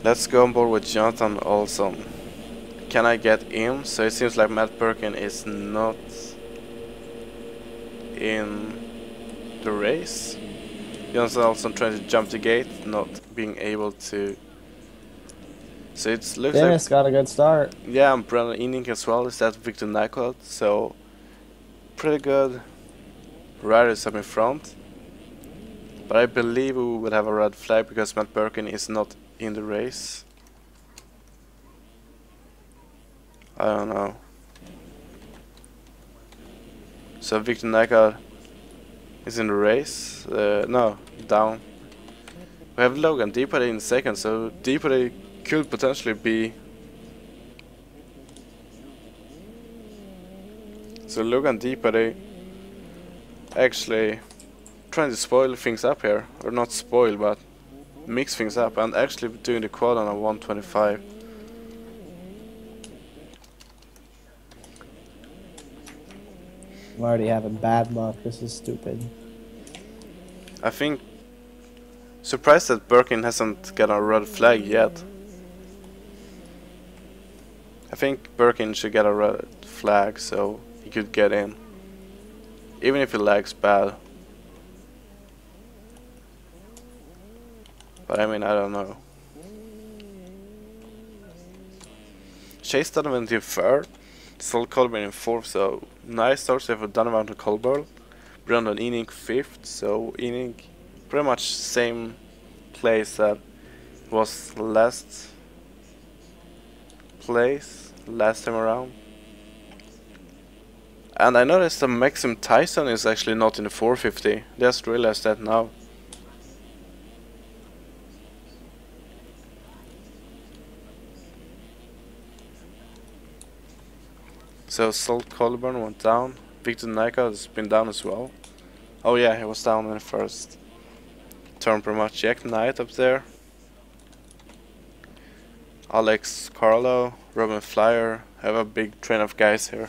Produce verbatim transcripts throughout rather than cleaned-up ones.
Let's go on board with Jonathan Olson. Can I get in? So it seems like Matt Birkin is not in the race. Jonathan Olson trying to jump the gate, not being able to. So it looks Dennis like, got a good start. yeah, and Brandon Inning as well. Is that Victor Nyquist? So pretty good riders up in front. But I believe we will have a red flag because Matt Birkin is not in the race. I don't know. So Victor Nyquist is in the race. Uh, no, down. We have Logan Deepody in second, so Deepody could potentially be. So Logan Deepody actually trying to spoil things up here, or not spoil, but mix things up, and actually doing the quad on a one twenty-five. I'm already having bad luck. This is stupid. I think surprised that Birkin hasn't got a red flag yet. I think Birkin should get a red flag so he could get in, even if he lags bad. But I mean, I don't know. Chase Donovan in third, Sol Colburn in fourth, so nice starts there for Donovan and Colburn. Brandon Inning fifth, so Inning pretty much same place that was last place last time around. And I noticed that Maxim Tyson is actually not in the four fifty. Just realized that now. So Salt Colburn went down. Victor Nyquist has been down as well. Oh yeah, he was down in the first turn pretty much. Jack Knight up there. Alex Carlo, Robin Flyer. Have a big train of guys here.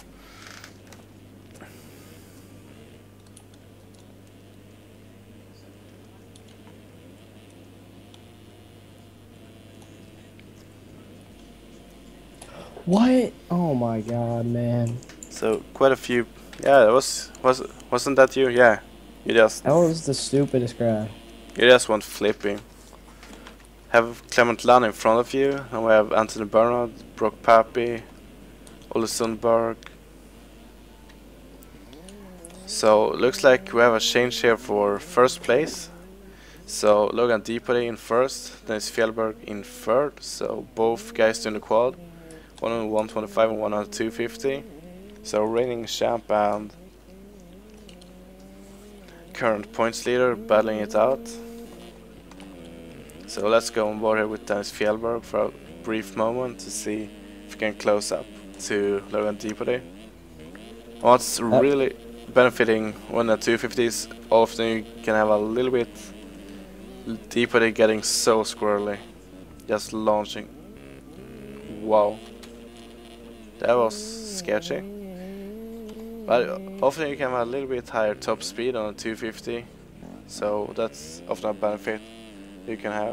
What? Oh my god, man. So quite a few. Yeah, that was was wasn't that you? Yeah, you just That was the stupidest crash. you just went flipping. Have Clement Lann in front of you, and we have Anthony Bernard, Brock Pappy, Ole Sundberg. So looks like we have a change here for first place. So Logan Deepody in first, Dennis Fjellberg in third. So both guys doing the quad, one on one twenty-five and one on two fifty. So reigning champ and current points leader battling it out. So let's go on board here with Dennis Fjellberg for a brief moment to see if we can close up to Logan Deepody. What's really benefiting when the two fifties, often you can have a little bit Deepody getting so squirrely, just launching. Wow, that was sketchy. But often you can have a little bit higher top speed on a two fifty, so that's often a benefit you can have.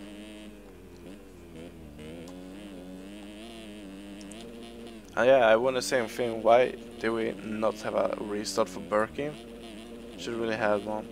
And yeah, I wonder the same thing. Why do we not have a restart for Birkin? Should really have one.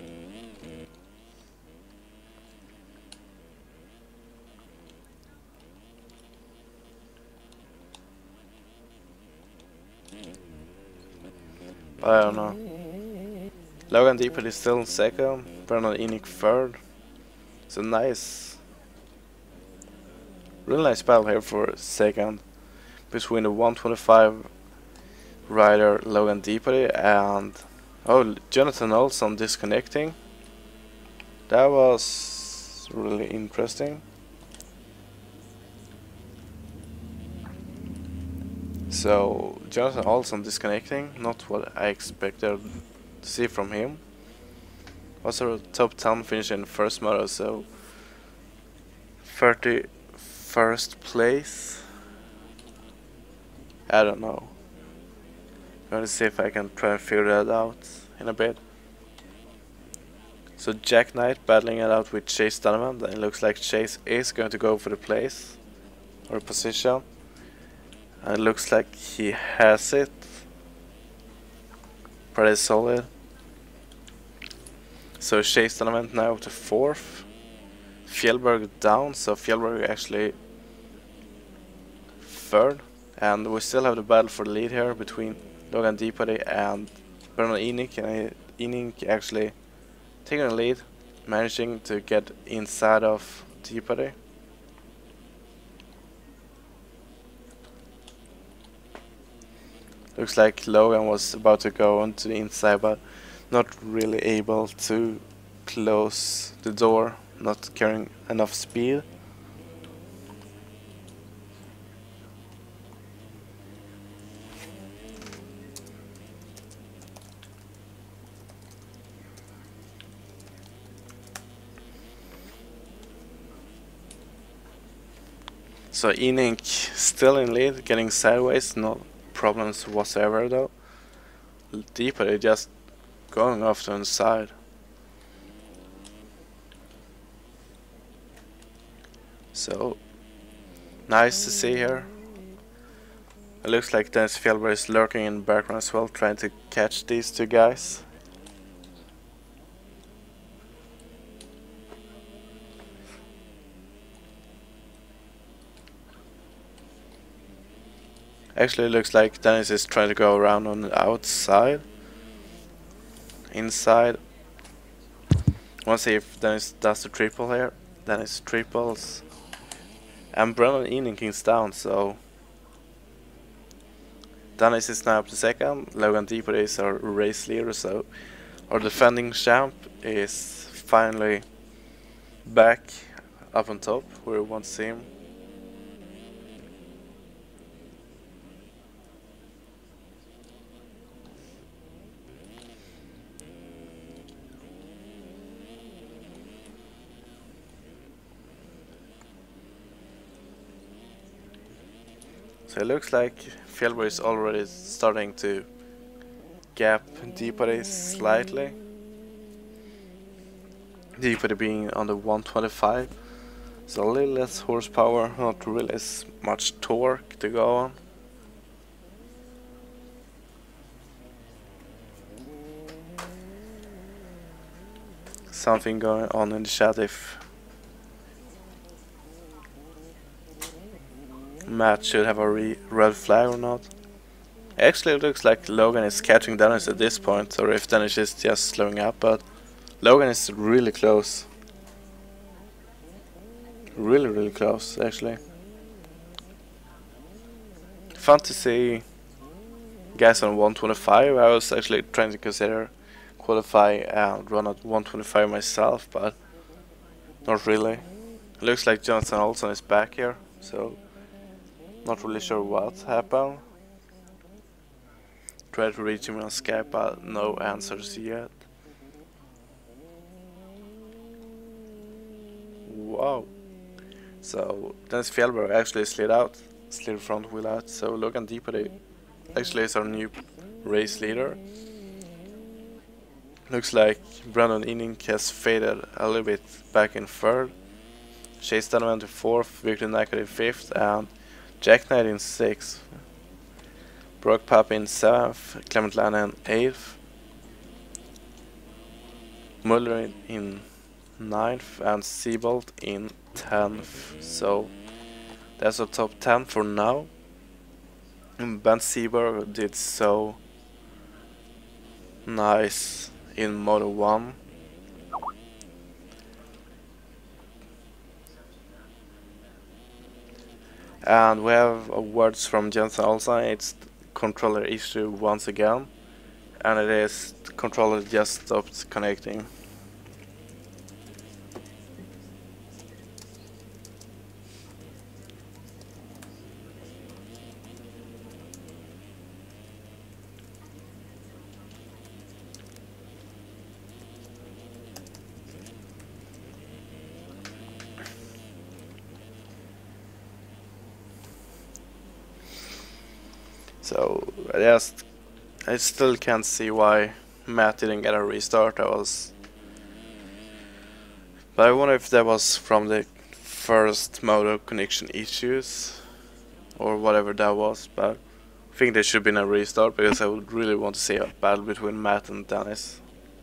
But I don't know. Logan Deepody is still in second, Bernard Inning third. So nice. Really nice battle here for second between the one twenty-five rider Logan Deepody and oh, Jonathan Olson disconnecting. That was really interesting. So Jonathan Olson disconnecting, not what I expected to see from him. Also top ten finish in first moto, so thirty-first place. I don't know. I'm gonna see if I can try and figure that out in a bit. So Jack Knight battling it out with Chase Donovan, and it looks like Chase is going to go for the place or position. And it looks like he has it. Pretty solid. So Chase Donovan now to fourth. Fjellberg down, so Fjellberg actually third. And we still have the battle for the lead here between Logan Deepody and Bernard Enoch. And Enoch actually taking the lead, managing to get inside of Deepody. Looks like Logan was about to go onto the inside, but not really able to close the door, not carrying enough speed. So Enoch still in lead, getting sideways, no problems whatsoever though. Deepody just going off to the side. So nice to see here. It looks like Dennis Fjellberg is lurking in the background as well, trying to catch these two guys. Actually, it looks like Dennis is trying to go around on the outside. Inside. I want to see if Dennis does the triple here. Dennis triples. And Brennan Enoch is down, so Dennis is now up to second. Logan Deepody is our race leader, so our defending champ is finally back up on top where we want to see him. So it looks like Fjellberg is already starting to gap Deepody slightly. Deepody being on the one twenty-five, so a little less horsepower, not really as much torque to go on. Something going on in the chat if Matt should have a re red flag or not. Actually, it looks like Logan is catching Dennis at this point, or if Dennis is just slowing up, but Logan is really close. Really, really close, actually. Fun to see guys on one twenty-five. I was actually trying to consider qualify and run at one twenty-five myself, but not really. It looks like Jonathan Olson is back here, so not really sure what happened. Tried to reach him on Skype, but no answers yet. Wow. So Dennis Fjellberg actually slid out, slid front wheel out. So Logan Deepody actually is our new race leader. Looks like Brandon Enoch has faded a little bit back in third. Chase Donovan to fourth, Victor Nacker in fifth, and Jack Knight in sixth. Brock Papp in seventh, Clement Lana in eighth. Muller in, in ninth, and Seabolt in tenth. So that's our top ten for now. And Ben Seaberg did so nice in Moto one. And we have uh, words from Jensen Olsen. It's controller issue once again, and it is the controller just stopped connecting. So I just, I still can't see why Matt didn't get a restart. I was But I wonder if that was from the first Moto connection issues or whatever that was. But I think there should have been a restart because I would really want to see a battle between Matt and Dennis.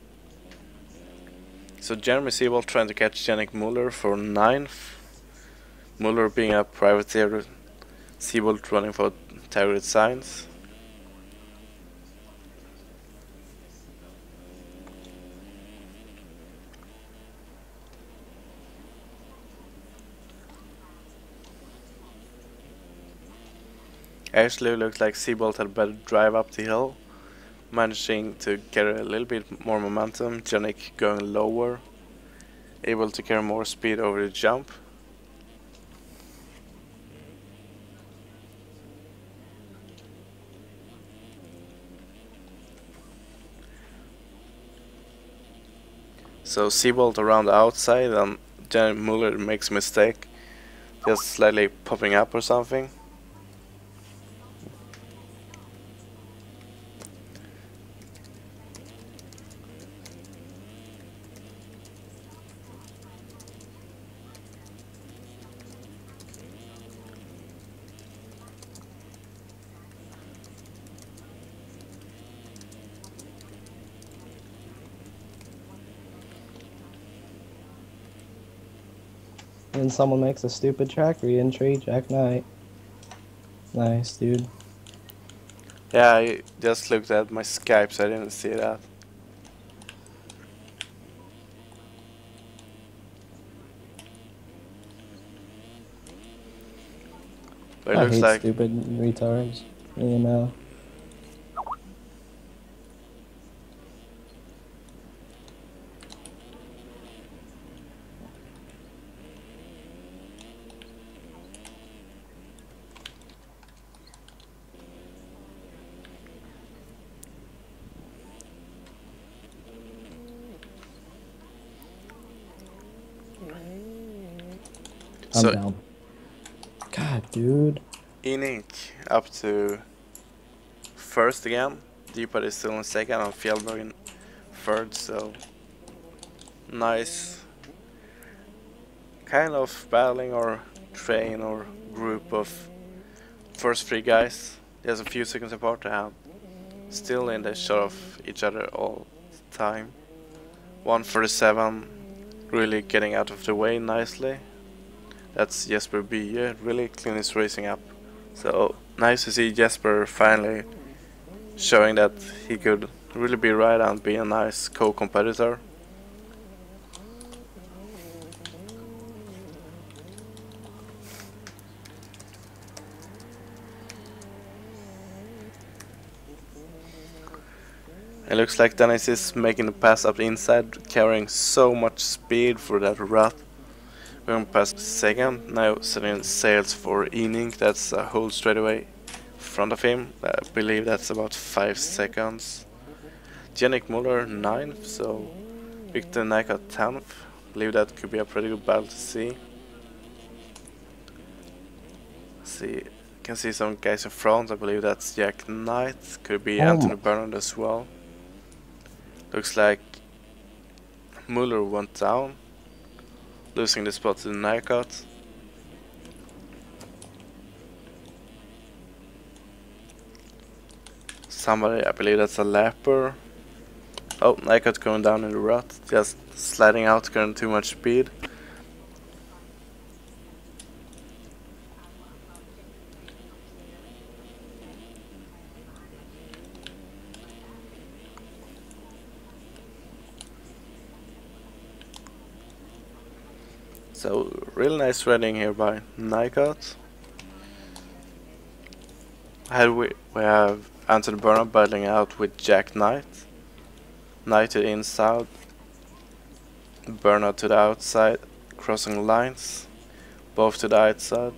So Jeremy Siebold trying to catch Yannick Muller for ninth. Muller being a privateer, Siebold running for targeted signs. Actually looks like Siebold had better drive up the hill, managing to carry a little bit more momentum. Yannick going lower, able to carry more speed over the jump. So Siebold around the outside and Yannick Muller makes a mistake, just slightly popping up or something. And someone makes a stupid track re-entry, Jack Knight. Nice, dude. Yeah, I just looked at my Skype, so I didn't see that. But it I looks hate like stupid retards. You know. I'm so down. God, dude. Inink up to first again. Deeper is still in second and Fjellberg in third, so nice kind of battling or train or group of first three guys. There's a few seconds apart and still in the shot of each other all the time. one thirty-seven really getting out of the way nicely. That's Jesper Bye, really clean his racing up. So nice to see Jesper finally showing that he could really be right and be a nice co-competitor. It looks like Dennis is making the pass up the inside, carrying so much speed for that rut. Going past second, now setting sails for Ening, that's a hold straight away in front of him. I believe that's about five seconds. Yannick Muller ninth, so Victor Naka tenth. Believe that could be a pretty good battle to see. See, can see some guys in front. I believe that's Jack Knight. Could be Oh Anthony my- Bernard as well. Looks like Muller went down, losing the spot to Nycott. Somebody, I believe that's a lapper. Oh, Nycott going down in the rut, just sliding out, getting too much speed. So, really nice riding here by Nycott. Ahead we, we have Anthony Bernard battling out with Jack Knight. Knight to the inside, Bernard to the outside, crossing lines, both to the outside.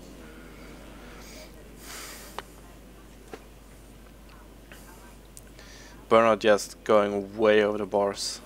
Bernard just going way over the bars.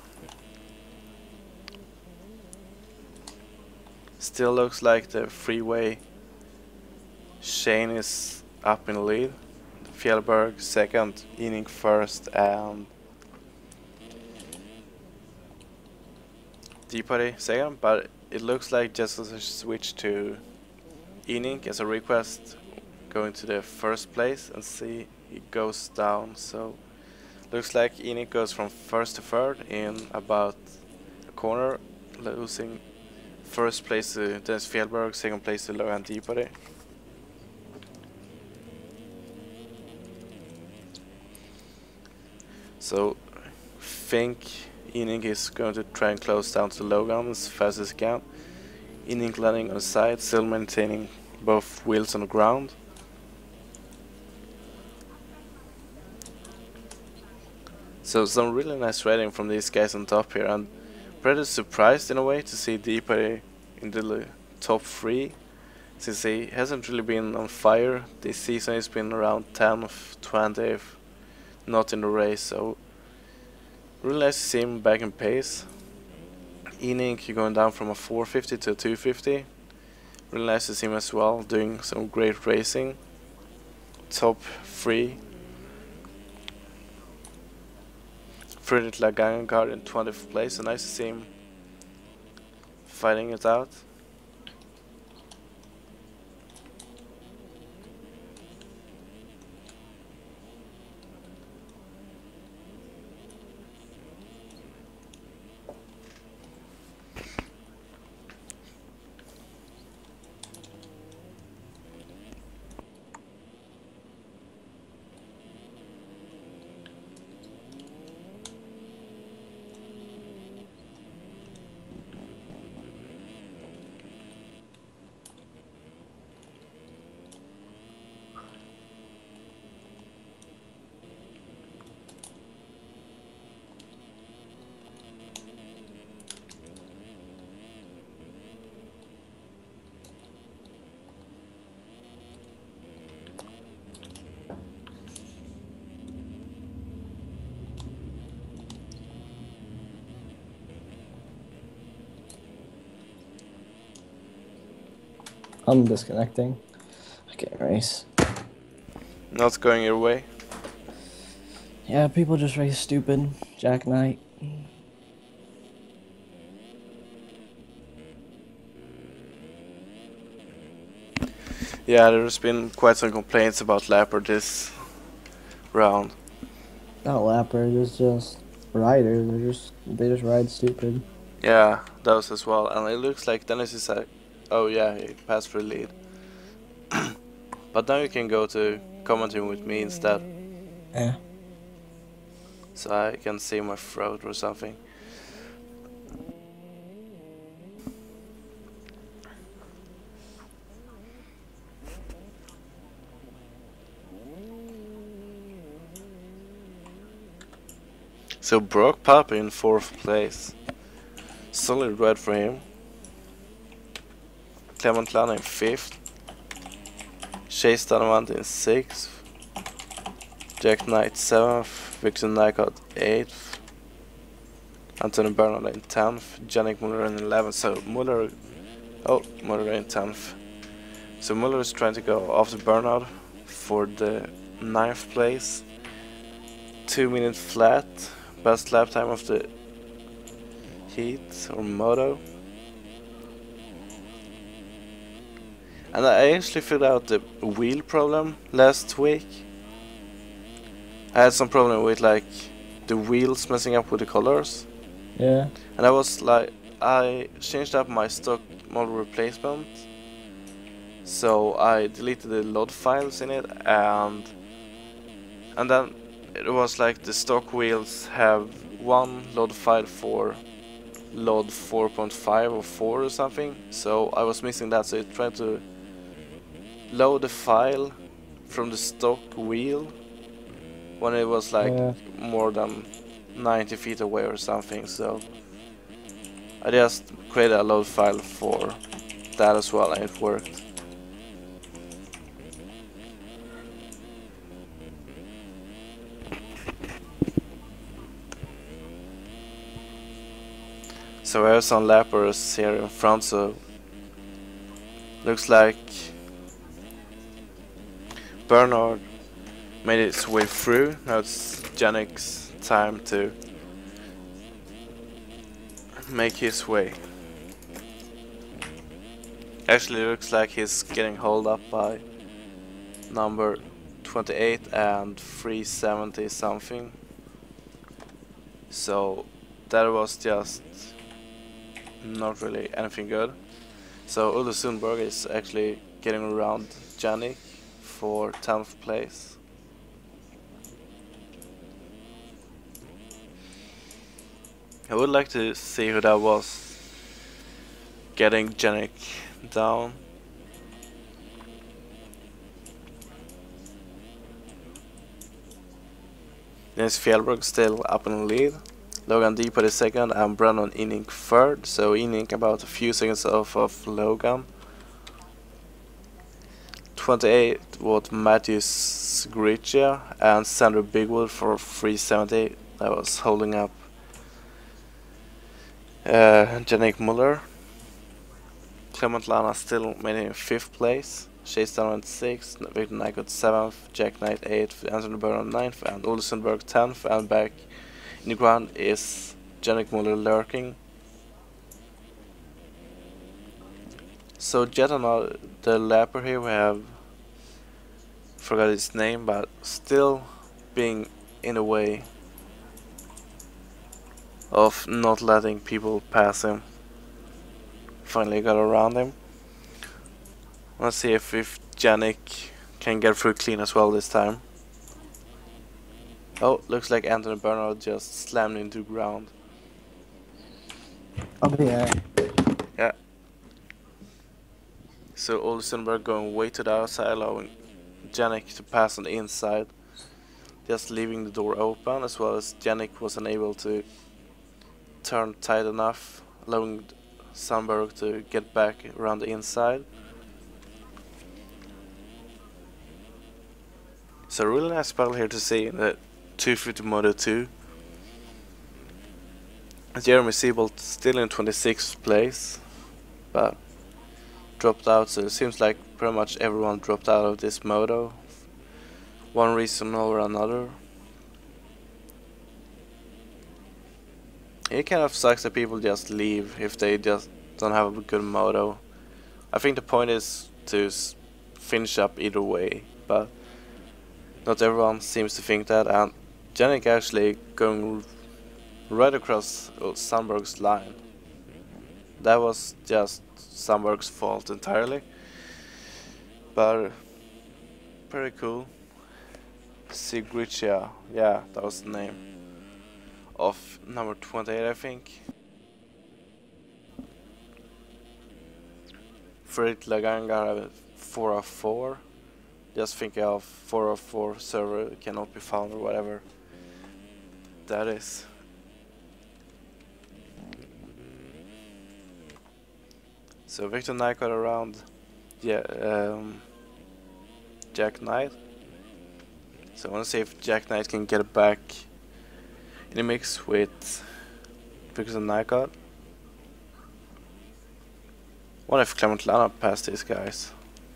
Still looks like the freeway Shane is up in the lead. Fjellberg second, Ening first, and Deepari second, but it looks like just as a switch to E-Ink as a request, going to the first place and see it goes down. So looks like E-Ink goes from first to third in about a corner, losing first place to Dennis Fjellberg, second place to Rd five. So think E-Ink is going to try and close down to Logan as fast as he can. E-Ink landing on the side, still maintaining both wheels on the ground. So some really nice riding from these guys on top here, and pretty surprised in a way to see Deepa in the top three, since he hasn't really been on fire this season. He's been around tenth, twentieth, not in the race, so really nice to see him back in pace. E-Ink going down from a four fifty to a two fifty. Really nice to see him as well, doing some great racing. Top three. Fredrik Lagangard in twentieth place, so nice to see him fighting it out. I'm disconnecting. I can't race. Not going your way. Yeah, people just race stupid. Jack Knight. Yeah, there's been quite some complaints about Lapper this round. Not Lapper, there's just riders. They just they just ride stupid. Yeah, those as well. And it looks like Dennis is like, oh yeah, he passed for the lead. But now you can go to commenting with me instead. Yeah. So I can see my throat or something. So Brock Papa in fourth place. Solid ride for him. Clement Lana in fifth. Chase Donovan in sixth. Jack Knight seventh. Victor Nygaard eighth. Anthony Bernard in tenth. Yannick Muller in eleventh. So Muller, oh Muller in tenth. So Muller is trying to go after Bernard for the ninth place. Two minute flat. Best lap time of the heat or moto. And I actually figured out the wheel problem last week. I had some problem with like the wheels messing up with the colors. Yeah. And I was like, I changed up my stock model replacement. So I deleted the load files in it, and and then it was like the stock wheels have one load file for load four point five or four or something. So I was missing that, so I tried to load the file from the stock wheel when it was like Yeah. more than ninety feet away or something. So I just created a load file for that as well, and it worked. So we have some lappers here in front, so looks like Bernard made its way through. Now it's Yannick's time to make his way. Actually looks like he's getting held up by number twenty-eight and three seventy something. So that was just not really anything good. So Udo Sundberg is actually getting around Jannik for tenth place. I would like to see who that was getting Jannik down. Nils Fjellberg still up in the lead. Logan Deeper is second and Brandon Inink third. So Inink about a few seconds off of Logan. twenty-eight was Matthews Gricia and Sandra Bigwood for three seventy. That was holding up uh, Jannik Muller. Clement Lana still made it in fifth place. Chase Down went sixth, Victor Knight got seventh, Jack Knight eighth, Anthony Byrne ninth, and Ole Sundberg tenth. And back in the ground is Jannik Muller lurking. So yet another the lapper here we have, forgot his name, but still being in the way of not letting people pass him. Finally got around him. Let's see if, if Jannik can get through clean as well this time. Oh, looks like Anthony Bernard just slammed into the ground. I'll be there. Yeah. So Ole Sundberg going way to the outside, allowing Jannik to pass on the inside, just leaving the door open, as well as Jannik was unable to turn tight enough, allowing Sundberg to get back around the inside. So really nice battle here to see in the two fifty Moto two. Jeremy Siebold still in twenty-sixth place, but dropped out, so it seems like pretty much everyone dropped out of this Moto, one reason or another. It kind of sucks that people just leave if they just don't have a good Moto. I think the point is to s finish up either way, but not everyone seems to think that, and Jannik actually going right across Sundberg's line. That was just Sundberg's fault entirely, but pretty cool. Sigricia, yeah, that was the name of number twenty-eight, I think. Fredrik Laganga four oh four. Just thinking of four oh four server cannot be found or whatever that is. So Victor Knight got around, yeah, um, Jack Knight. So I want to see if Jack Knight can get it back in the mix with Victor Knight got. What if Clement Lana passed these guys?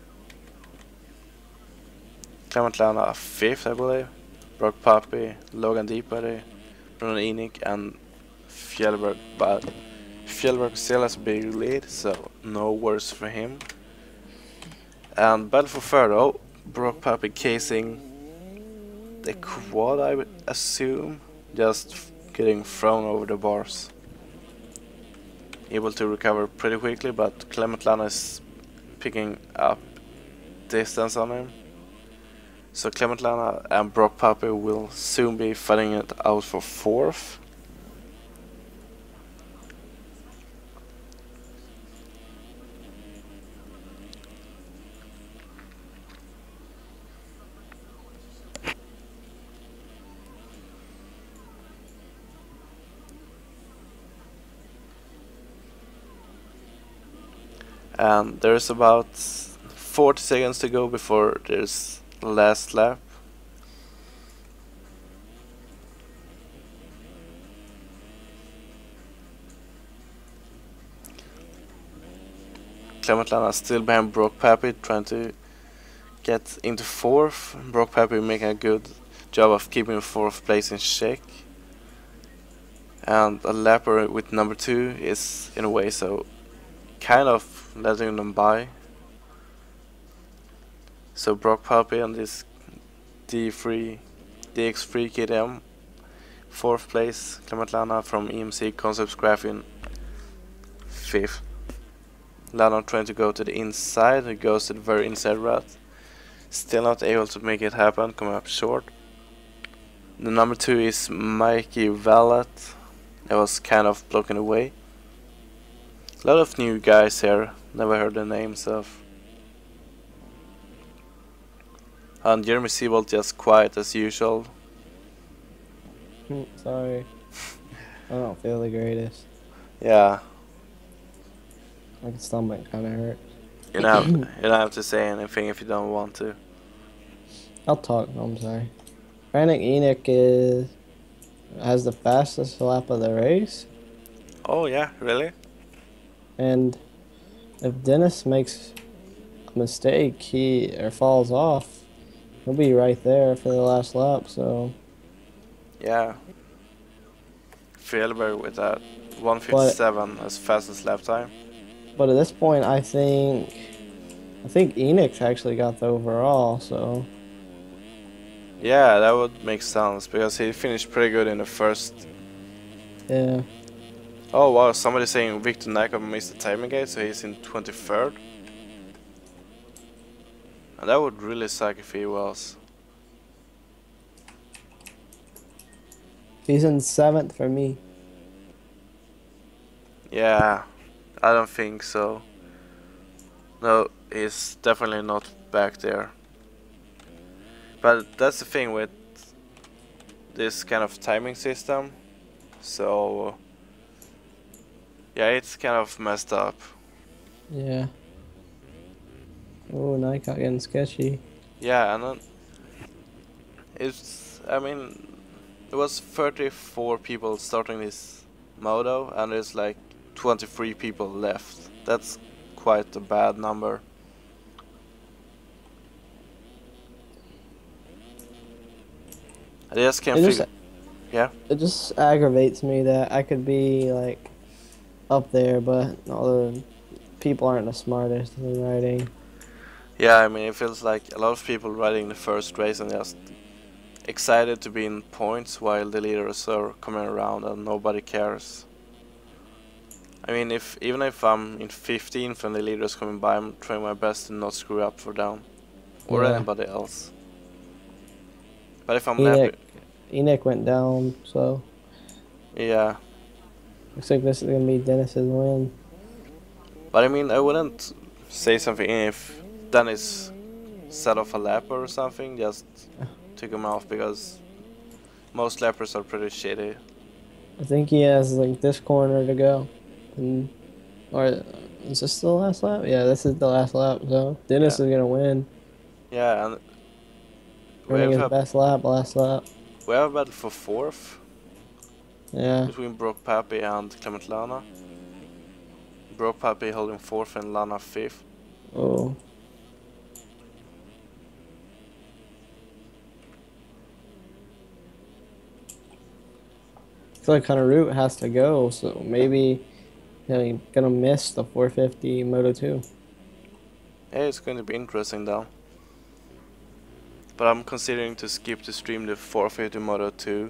Clement Lana fifth, I believe. Brock Puppy, Logan Deepbody, Bruno Inink, and Fjellberg. But Fjellberg still has a big lead, so no worries for him. And battle for third. Oh, Brock Puppy casing the quad, I would assume. Just getting thrown over the bars. Able to recover pretty quickly, but Clement Lana is picking up distance on him. So Clement Lana and Brock Puppy will soon be fighting it out for fourth. And there's about forty seconds to go before there's last lap. Clement Lana still behind Brock Puppy, trying to get into fourth. Brock Puppy making a good job of keeping fourth place in check. And a lapper with number two is in a way, so kind of letting them by. So Brock Puppy and this D three, D X three K T M, fourth place. Clement Lana from E M C Concepts Graphene, fifth. Lana trying to go to the inside, he goes to the very inside route. Still not able to make it happen, coming up short. The number two is Mikey Valet. That was kind of blocking away. A lot of new guys here, never heard the names of. And Jeremy Seabolt just quiet as usual. Sorry. I don't feel the greatest. Yeah. My stomach kind of hurts. You don't, have, you don't have to say anything if you don't want to. I'll talk. No, I'm sorry. Frantic Enoch is has the fastest lap of the race, Oh yeah, really? and if Dennis makes a mistake, he or falls off, he'll be right there for the last lap. So Yeah. Fjellberg with that one fifty-seven as fastest lap time. But at this point, I think I think Enoch actually got the overall. So Yeah, that would make sense because he finished pretty good in the first. yeah, Oh wow, somebody saying Victor Nakov missed the timing gate, so he's in twenty-third. And that would really suck if he was. he's in seventh for me. Yeah, I don't think so. No, he's definitely not back there. But that's the thing with this kind of timing system. So yeah, it's kind of messed up. Yeah. Oh, Nikon getting sketchy. Yeah, and then it's, I mean, there was thirty-four people starting this Moto and there's like twenty-three people left. That's quite a bad number. I just can't It figure. just, Yeah. it just aggravates me that I could be like up there, but all the people aren't the smartest in riding. Yeah, I mean, it feels like a lot of people riding the first race and just excited to be in points while the leaders are coming around and nobody cares. I mean, if even if I'm in fifteenth and the leader's coming by, I'm trying my best to not screw up for them or Yeah. anybody else. But if I'm Enoch, left, Enoch went down, so yeah. looks like this is gonna be Dennis's win. But I mean, I wouldn't say something if Dennis set off a lap or something, just took him off because most lappers are pretty shitty. I think he has like this corner to go, and or is this the last lap? Yeah, this is the last lap. So Dennis Yeah. is gonna win. Yeah, and we Running have, his a, best lap, last lap. we have a battle for fourth Yeah. between Brock Pappy and Clement Lana. Brock Pappy holding fourth and Lana fifth. Oh. I feel like Hunter Root has to go, so maybe you know, he's gonna miss the four fifty Moto two. Yeah, it's going to be interesting though. But I'm considering to skip to stream the four fifty Moto two.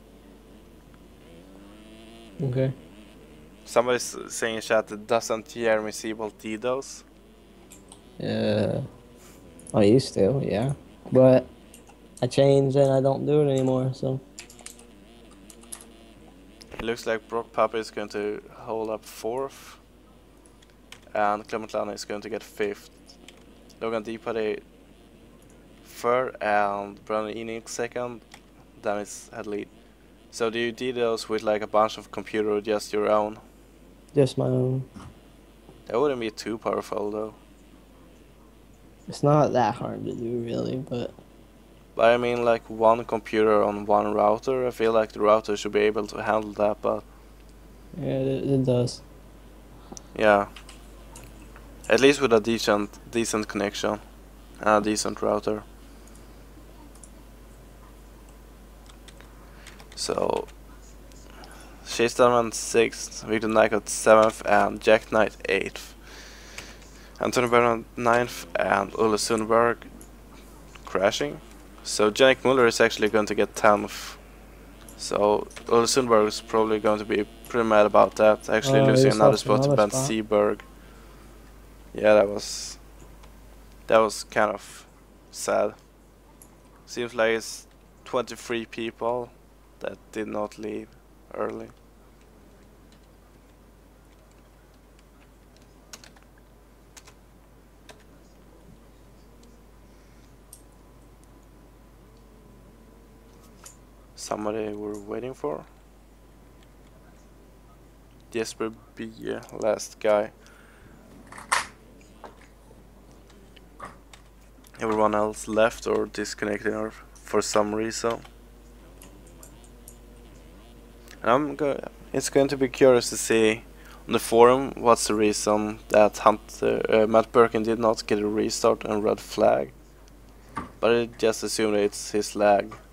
Okay. Somebody's saying in chat that doesn't Jeremy Seabolt do those? Yeah. I used to, yeah. But I changed and I don't do it anymore, so. It looks like Brock Pappy is going to hold up fourth. And Clement Lana is going to get fifth. Logan Deepady third and Brandon Enoch second. Dennis had lead. So do you do those with like a bunch of computer or just your own? Just my own. That wouldn't be too powerful though. It's not that hard to do, really, but. But I mean like one computer on one router, I feel like the router should be able to handle that, but Yeah, it, it does. yeah. At least with a decent decent connection and a decent router. So Chase Diamond sixth, Victor Knight seventh and Jack Knight eighth. Antonio Baron ninth and Ole Sundberg crashing. So Janik Muller is actually going to get tenth. So Ole Sundberg is probably going to be pretty mad about that. Actually Oh, he losing just another lost spot to another Ben spot. Seberg. Yeah, that was that was kind of sad. Seems like it's twenty-three people that did not leave early. Somebody we're waiting for. Jesper B, last guy. Everyone else left or disconnected or for some reason. And I'm go it's going to be curious to see on the forum what's the reason that Hunter, uh, Matt Birkin did not get a restart and red flag. But I just assume that it's his lag.